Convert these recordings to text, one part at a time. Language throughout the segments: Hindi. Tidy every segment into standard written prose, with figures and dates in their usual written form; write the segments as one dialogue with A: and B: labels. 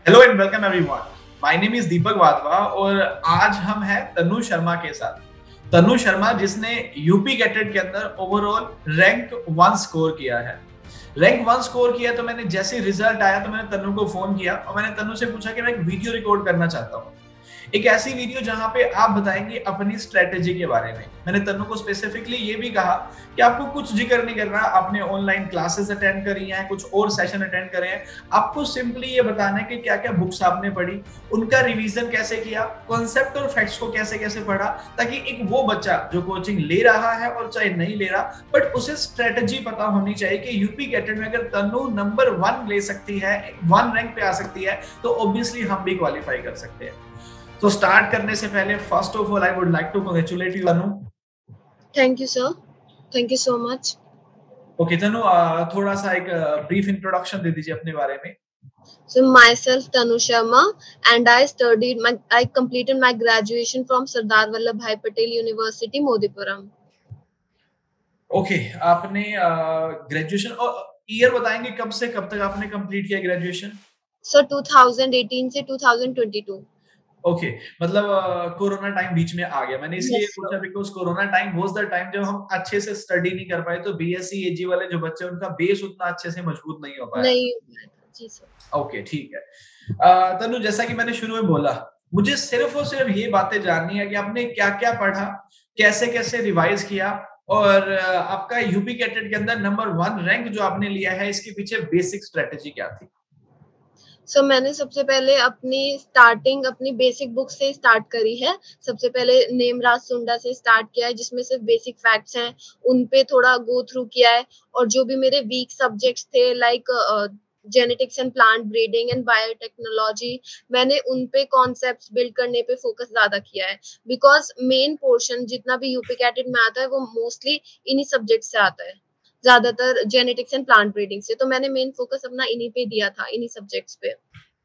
A: Hello and welcome everyone. My name is Deepak Wadhwa और आज हम हैं तनु शर्मा के साथ। तनु शर्मा जिसने यूपी कैटेट के अंदर ओवरऑल रैंक 1 स्कोर किया है। रैंक 1 स्कोर किया तो मैंने जैसे रिजल्ट आया तो मैंने तनु को फोन किया और मैंने तनु से पूछा कि मैं एक वीडियो रिकॉर्ड करना चाहता हूँ, एक ऐसी वीडियो जहां पे आप बताएंगे अपनी स्ट्रेटेजी के बारे में। मैंने तनु को स्पेसिफिकली ये भी कहा कि आपको कुछ जिक्र नहीं करना, आपने ऑनलाइन क्लासेस अटेंड करी हैं, कुछ और सेशन अटेंड करे हैं, आपको सिंपली ये बताना है कि क्या क्या बुक्स आपने पढ़ी, उनका रिवीजन कैसे किया, कॉन्सेप्ट और फैक्ट्स को कैसे कैसे पढ़ा, ताकि एक वो बच्चा जो कोचिंग ले रहा है और चाहे नहीं ले रहा बट उसे स्ट्रेटेजी पता होनी चाहिए कि यूपी कैटेट में अगर तनु नंबर 1 ले सकती है, 1 रैंक पे आ सकती है, तो ऑब्वियसली हम भी क्वालिफाई कर सकते हैं। तो स्टार्ट करने से पहले first of all I would like to congratulate you Tanu.
B: Thank you sir, thank you so much.
A: Okay Tanu, थोड़ा सा एक ब्रीफ इंट्रोडक्शन दे दीजिए अपने बारे में।
B: So myself Tanu Sharma and I completed my graduation from Sardar Vallabhbhai Patel University, Modipuram.
A: Okay, आपने ग्रेजुएशन और ईयर बताएंगे कब से कब तक आपने कंप्लीट किया ग्रेजुएशन?
B: सर 2018 से 2022।
A: ओके, मतलब कोरोना टाइम बीच में आ गया। मैंने इसलिए
B: Yes,
A: पूछा because corona time was the time जब हम अच्छे से स्टडी नहीं कर पाए, तो बीएससी एजी वाले जो बच्चे उनका बेस उतना अच्छे से मजबूत नहीं हो पाया।
B: नहीं हो पाया था जी सर।
A: ओके ठीक है। तनु, जैसा कि मैंने शुरू में बोला, मुझे सिर्फ और सिर्फ ये बातें जाननी है कि आपने क्या क्या पढ़ा, कैसे कैसे रिवाइज किया और आपका यूपी कैटेट के अंदर नंबर 1 रैंक जो आपने लिया है, इसके पीछे बेसिक स्ट्रेटेजी क्या थी?
B: सो मैंने सबसे पहले अपनी बेसिक बुक से स्टार्ट करी है। सबसे पहले नेमराज सुंडा से स्टार्ट किया है, जिसमें सिर्फ बेसिक फैक्ट्स हैं, उन पे थोड़ा गो थ्रू किया है। और जो भी मेरे वीक सब्जेक्ट्स थे like genetics and plant breeding and biotechnology, मैंने उन पे कॉन्सेप्ट्स बिल्ड करने पे फोकस ज्यादा किया है। बिकॉज मेन पोर्शन जितना भी यूपी कैटेट में आता है वो मोस्टली इन्हीं सब्जेक्ट से आता है, ज्यादातर जेनेटिक्स एंड प्लांट ब्रीडिंग से। तो मैंने मेन फोकस अपना इन्हीं पे दिया था, इन्हीं सब्जेक्ट्स पे।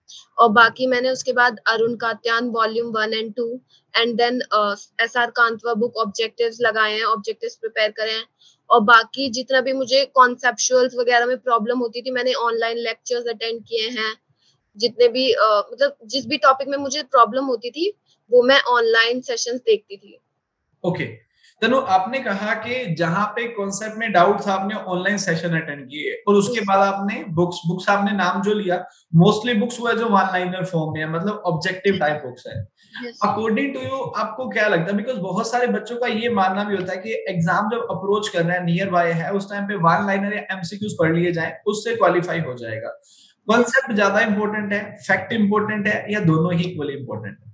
B: और बाकी मैंने उसके बाद Arun Katyan volume 1 and 2 and then SR Kantwa book objectives लगाए हैं, ऑब्जेक्टिव्स प्रिपेयर करे हैं। और बाकी जितना भी मुझे कॉन्सेप्चुअल्स वगैरह में प्रॉब्लम होती थी, मैंने ऑनलाइन लेक्चर्स अटेंड किए हैं। जितने भी मतलब जिस भी टॉपिक में मुझे प्रॉब्लम होती थी वो मैं ऑनलाइन सेशंस देखती थी।
A: ओके तनु, आपने कहा कि जहां पे कॉन्सेप्ट में डाउट था आपने ऑनलाइन सेशन अटेंड किए और उसके बाद आपने बुक्स आपने नाम जो लिया, मोस्टली बुक्स वो है जो वन लाइनर फॉर्म में है, मतलब ऑब्जेक्टिव टाइप बुक्स है। अकॉर्डिंग टू यू आपको क्या लगता है, बिकॉज बहुत सारे बच्चों का ये मानना भी होता है कि एग्जाम जब अप्रोच कर रहे हैं, नियर बाय है, उस टाइम पे वन लाइनर या एमसीक्यूज पढ़ लिए जाए, उससे क्वालिफाई हो जाएगा। कॉन्सेप्ट ज्यादा इंपॉर्टेंट है, फैक्ट इंपॉर्टेंट है, या दोनों ही इक्वली इंपॉर्टेंट है?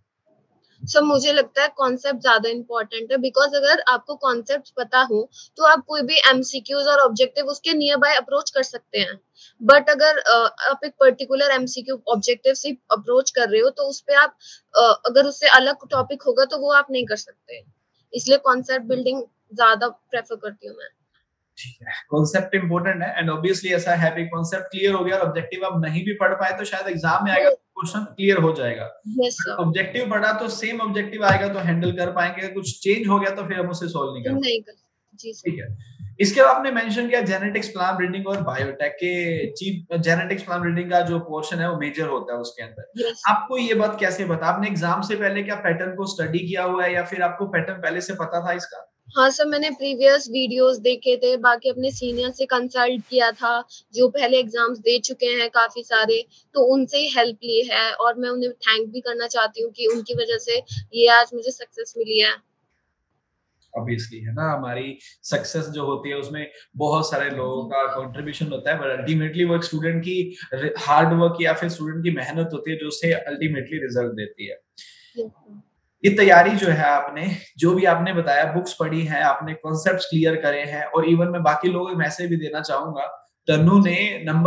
B: सर मुझे लगता है कॉन्सेप्ट ज्यादा इंपॉर्टेंट है। बिकॉज अगर आपको कॉन्सेप्ट पता हो तो आप कोई भी एमसीक्यूज और ऑब्जेक्टिव उसके नियर बाय अप्रोच कर सकते हैं। बट अगर आप एक पर्टिकुलर एमसीक्यू ऑब्जेक्टिव से अप्रोच कर रहे हो तो उस पे आप अगर उससे अलग टॉपिक होगा तो वो आप नहीं कर सकते। इसलिए कॉन्सेप्ट बिल्डिंग ज्यादा प्रेफर करती हूँ मैं।
A: ठीक है, कॉन्सेप्ट इंपॉर्टेंट है एंड ऑब्वियसली ऐसा है भी, कॉन्सेप्ट क्लियर हो गया और ऑब्जेक्टिव आप नहीं भी पढ़ पाए तो शायद एग्जाम में आएगा क्वेश्चन क्लियर हो जाएगा।
B: Yes sir.
A: ऑब्जेक्टिव पढ़ा तो सेम ऑब्जेक्टिव आएगा तो हैंडल कर पाएंगे, कुछ चेंज हो गया तो फिर हम उसे सॉल्व नहीं कर
B: नहीं कर जी सर।
A: ठीक है। इसके बाद आपने मेंशन किया जेनेटिक्स, प्लांट ब्रीडिंग और बायोटेक के चीफ। जेनेटिक्स प्लांट ब्रीडिंग का जो पोर्शन है वो मेजर होता है उसके अंदर।
B: यस।
A: आपको ये बात कैसे पता? आपने एग्जाम से पहले क्या पैटर्न को स्टडी किया हुआ है या फिर आपको पैटर्न पहले से पता था इसका?
B: हाँ सर, मैंने प्रीवियस वीडियोस देखे थे, बाकी अपने सीनियर से कंसल्ट किया था जो पहले एग्जाम्स दे चुके हैं काफी सारे, तो उनसे ही हेल्प ली है। और मैं उन्हें थैंक भी करना चाहती हूँ कि उनकी वजह से ये आज मुझे सक्सेस मिली है।
A: ऑब्वियसली है ना, हमारी सक्सेस जो होती है उसमें बहुत सारे लोगों का कंट्रीब्यूशन होता है, बट अल्टीमेटली वो एक स्टूडेंट की हार्ड वर्क या फिर स्टूडेंट की मेहनत होती है जो उसे अल्टीमेटली रिजल्ट देती है। ये तैयारी जो है, आपने जो भी आपने बताया, बुक्स पढ़ी हैं आपने, कॉन्सेप्ट्स क्लियर करे हैं, और इवन मैं बाकी लोगों को मैसेज भी देना चाहूंगा, तनु ने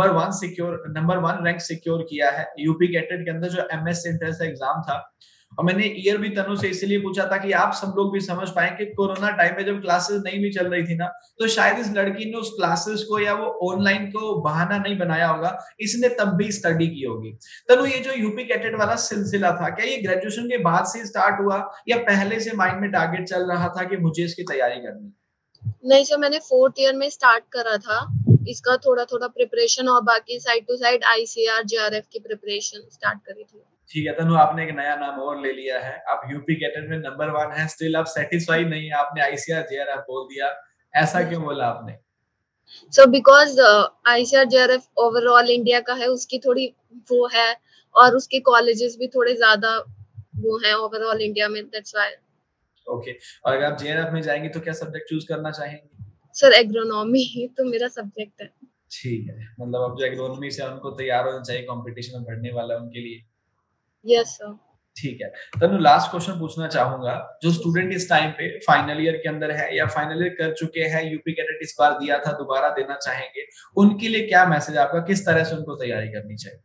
A: नंबर 1 रैंक सिक्योर किया है यूपी कैटेट के अंदर जो एमएस सेंटर से एग्जाम था। और मैंने ईयर भी तनु से इसलिए पूछा था कि आप सब लोग भी समझ पाए कि कोरोना टाइम में जब क्लासेस नहीं भी चल रही थी ना, तो शायद इस लड़की ने उस क्लासेस को या वो ऑनलाइन को बहाना नहीं बनाया होगा, इसने तब भी स्टडी की होगी। तनु, ये जो यूपी कैटेट वाला सिलसिला था, क्या ये ग्रेजुएशन के बाद से स्टार्ट हुआ या पहले से माइंड में टारगेट चल रहा था कि मुझे इसकी तैयारी करनी?
B: नहीं सर, मैंने 4th ईयर में स्टार्ट करा था इसका थोड़ा थोड़ा प्रिपरेशन और बाकी side to side ICAR JRF की प्रिपरेशन स्टार्ट करी थी।
A: ठीक है तनु, आपने एक नया नाम और ले लिया है, आप यूपी कैडेट में नंबर 1 है, स्टिल आप सेटिस्फाई नहीं है, आपने ICAR JRF बोल दिया, ऐसा क्यों बोला आपने?
B: So because ICAR JRF overall India का है, उसकी थोड़ी वो है, और उसके कॉलेजेस भी थोड़े ज्यादा वो हैं ओवरऑल इंडिया में, दैट्स व्हाई।
A: ओके, और अगर आप JRF में जाएंगे तो क्या सब्जेक्ट चूज करना चाहेंगे?
B: सर एग्रोनॉमी तो मेरा सब्जेक्ट है।
A: ठीक है, मतलब अब जो एग्रोनॉमी से उनको तैयार होना चाहिए, कंपटीशन में बढ़ने वाला है उनके लिए।
B: Yes sir.
A: ठीक है तनु, लास्ट क्वेश्चन पूछना चाहूंगा, जो स्टूडेंट इस टाइम पे फाइनल ईयर के अंदर है या फाइनल ईयर कर चुके हैं, यूपी कैडेट इस बार दिया था, दोबारा देना चाहेंगे, उनके लिए क्या मैसेज आपका, किस तरह से उनको तैयारी करनी चाहिए?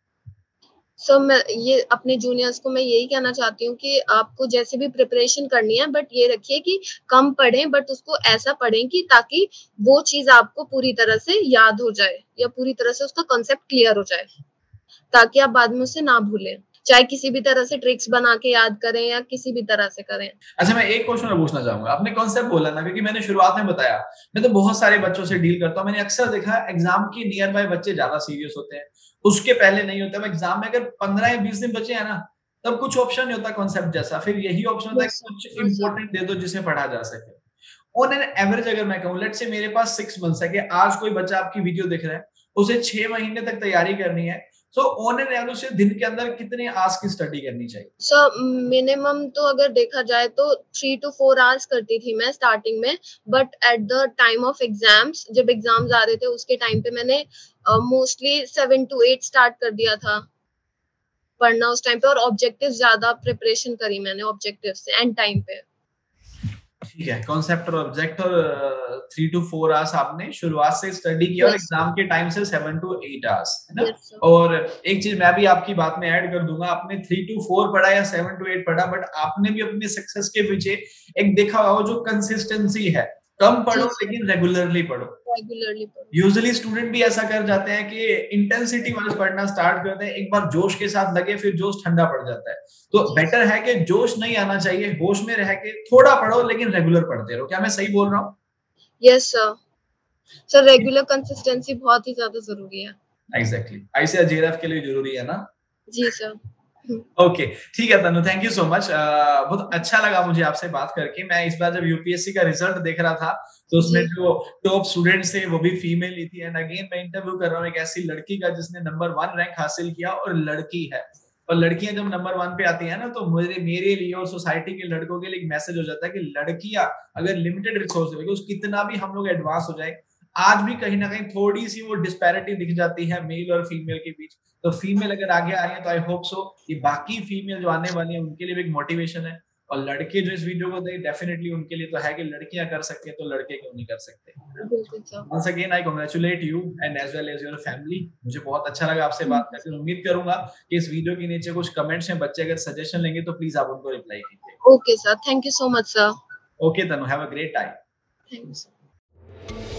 B: सो मैं ये अपने जूनियर्स को मैं यही कहना चाहती हूँ कि आपको जैसे भी प्रिपरेशन करनी है, बट ये रखिए कि कम पढ़ें, बट उसको ऐसा पढ़ें कि ताकि वो चीज आपको पूरी तरह से याद हो जाए या पूरी तरह से उसका कॉन्सेप्ट क्लियर हो जाए, ताकि आप बाद में उसे ना भूलें, चाहे किसी भी तरह से ट्रिक्स बना के याद करें या किसी भी तरह से करें।
A: अच्छा, मैं एक क्वेश्चन और पूछना चाहूंगा, आपने कॉन्सेप्ट बोला ना, क्योंकि मैंने शुरुआत में बताया, मैं तो बहुत सारे बच्चों से डील करता हूँ, मैंने अक्सर देखा एग्जाम के नियर बाय बच्चे ज्यादा सीरियस होते हैं, उसके पहले नहीं होता। एग्जाम में अगर 15 या 20 दिन बचे हैं ना, तब कुछ ऑप्शन नहीं होता कॉन्सेप्ट जैसा, फिर यही ऑप्शन होता है
B: Yes,
A: कुछ
B: sir.
A: इंपॉर्टेंट दे दो जिसे पढ़ा जा सके। ऑन एन एवरेज अगर मैं कहूँ, लेट्स से मेरे पास 6 मंथ्स है, कि आज कोई बच्चा आपकी वीडियो देख रहा है, उसे 6 महीने तक तैयारी करनी है, सो ऑन एन एवरेज से दिन के अंदर कितने आवर्स की स्टडी करनी चाहिए?
B: सर मिनिमम तो अगर देखा जाए तो 3 to 4 आवर्स करती थी मैं स्टार्टिंग में, but at the time of exams, जब एग्जाम्स आ रहे थे उसके टाइम पे मैंने मोस्टली 7 to 8 स्टार्ट कर दिया था पढ़ना उस टाइम पे, और ऑब्जेक्टिव ज्यादा प्रिपरेशन करी मैंने ऑब्जेक्टिव से एंड टाइम पे।
A: ठीक है, कॉन्सेप्ट और ऑब्जेक्ट और 3 to 4 आवर्स आपने शुरुआत से स्टडी किया, और
B: Yes,
A: एग्जाम के टाइम से 7 to 8 आवर्स, है ना?
B: yes, sir.
A: और एक चीज मैं भी आपकी बात में ऐड कर दूंगा, आपने 3 to 4 पढ़ा या 7 to 8 पढ़ा, बट आपने भी अपनी सक्सेस के पीछे एक देखा होगा जो कंसिस्टेंसी है, कम पढ़ो
B: जी,
A: लेकिन रेगुलरली पढ़ो।
B: रेगुलरली पढ़ो।
A: यूजुअली स्टूडेंट भी ऐसा कर जाते हैं कि इंटेंसिटी वाइज पढ़ना स्टार्ट करते हैं, एक बार जोश के साथ लगे, फिर जोश ठंडा पड़ जाता है। तो बेटर है कि जोश नहीं आना चाहिए, होश में रह के थोड़ा पढ़ो लेकिन रेगुलर पढ़ते रहो। क्या मैं सही बोल रहा हूँ?
B: Yes sir. Sir regular consistency बहुत ही ज्यादा जरूरी है।
A: एग्जैक्टली, ICAR JRF के लिए जरूरी है ना?
B: जी सर।
A: ओके, ठीक है Tanu, thank you so much. बहुत अच्छा लगा मुझे आपसे बात करके। मैं इस बार जब यूपीएससी का रिजल्ट देख रहा था, तो उसमें जो टॉप स्टूडेंट्स थे वो भी फीमेल ही थी, एंड अगेन मैं इंटरव्यू कर रहा हूँ एक ऐसी लड़की का जिसने नंबर 1 रैंक हासिल किया, और लड़की है। और लड़कियां जब नंबर 1 पे आती है ना, तो मेरे लिए और सोसाइटी के लड़कों के लिए एक मैसेज हो जाता है कि लड़कियां अगर लिमिटेड रिसोर्स है, कितना भी हम लोग एडवांस हो जाए, आज भी कहीं ना कहीं थोड़ी सी वो डिस्पैरिटी दिख जाती है मेल और फीमेल के बीच। तो फीमेल अगर आगे आ रही है तो आई होप सो कि बाकी फीमेल जो आने वाली है उनके लिए भी एक मोटिवेशन है, और लड़के जो इस वीडियो को देख, डेफिनेटली उनके लिए तो है कि लड़कियां कर सकते हैं तो लड़के क्यों नहीं कर सकते।
B: बिल्कुल sir.
A: Once again I congratulate you and as well as your family. मुझे बहुत अच्छा लगा आपसे बात करके। उम्मीद करूंगा कि इस वीडियो के नीचे कुछ कमेंट्स में बच्चे अगर सजेशन लेंगे तो प्लीज आप उनको रिप्लाई कीजिए।
B: Okay sir, thank you so much sir.
A: Okay Tanu, have a great time.
B: Thank you sir.